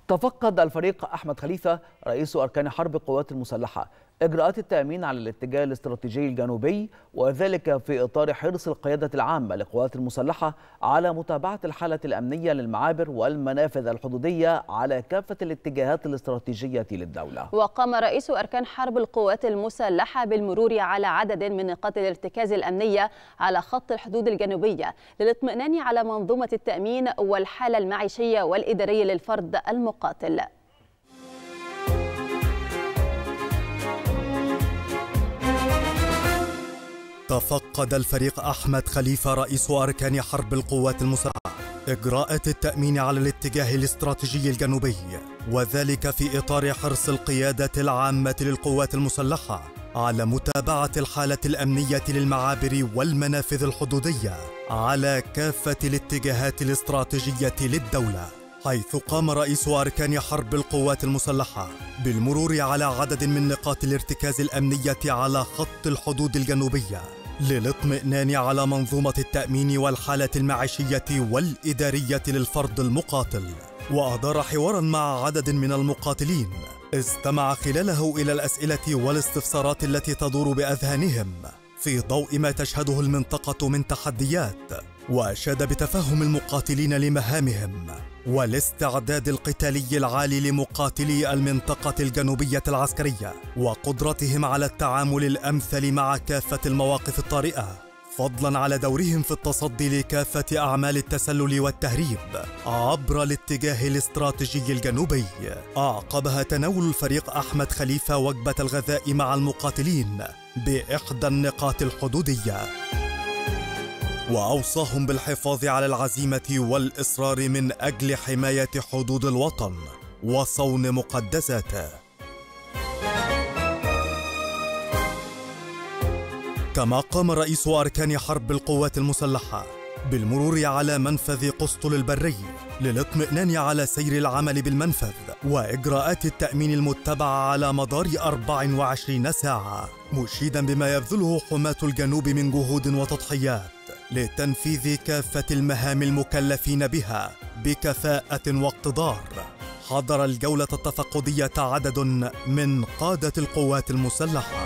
تفقد الفريق أحمد خليفة رئيس أركان حرب القوات المسلحة إجراءات التأمين على الاتجاه الاستراتيجي الجنوبي، وذلك في إطار حرص القيادة العامة للقوات المسلحة على متابعة الحالة الأمنية للمعابر والمنافذ الحدودية على كافة الاتجاهات الاستراتيجية للدولة. وقام رئيس أركان حرب القوات المسلحة بالمرور على عدد من نقاط الارتكاز الأمنية على خط الحدود الجنوبية للاطمئنان على منظومة التأمين والحالة المعيشية والإدارية للفرد المقاتل. تفقد الفريق أحمد خليفة رئيس أركان حرب القوات المسلحة إجراءات التأمين على الاتجاه الاستراتيجي الجنوبي، وذلك في إطار حرص القيادة العامة للقوات المسلحة على متابعة الحالة الأمنية للمعابر والمنافذ الحدودية على كافة الاتجاهات الاستراتيجية للدولة، حيث قام رئيس أركان حرب القوات المسلحة بالمرور على عدد من نقاط الارتكاز الأمنية على خط الحدود الجنوبية للاطمئنان على منظومة التأمين والحالة المعيشية والإدارية للفرد المقاتل. وأدار حوارا مع عدد من المقاتلين استمع خلاله إلى الأسئلة والاستفسارات التي تدور بأذهانهم في ضوء ما تشهده المنطقة من تحديات، وأشاد بتفهم المقاتلين لمهامهم والاستعداد القتالي العالي لمقاتلي المنطقة الجنوبية العسكرية وقدرتهم على التعامل الأمثل مع كافة المواقف الطارئة، فضلا على دورهم في التصدي لكافة أعمال التسلل والتهريب عبر الاتجاه الاستراتيجي الجنوبي. أعقبها تناول الفريق أحمد خليفة وجبة الغذاء مع المقاتلين بإحدى النقاط الحدودية، وأوصاهم بالحفاظ على العزيمة والإصرار من أجل حماية حدود الوطن وصون مقدساته. كما قام رئيس أركان حرب القوات المسلحة بالمرور على منفذ قسطل البري للاطمئنان على سير العمل بالمنفذ وإجراءات التأمين المتبعة على مدار 24 ساعة، مشيدا بما يبذله حماة الجنوب من جهود وتضحيات لتنفيذ كافة المهام المكلفين بها بكفاءة واقتدار. حضر الجولة التفقدية عدد من قادة القوات المسلحة.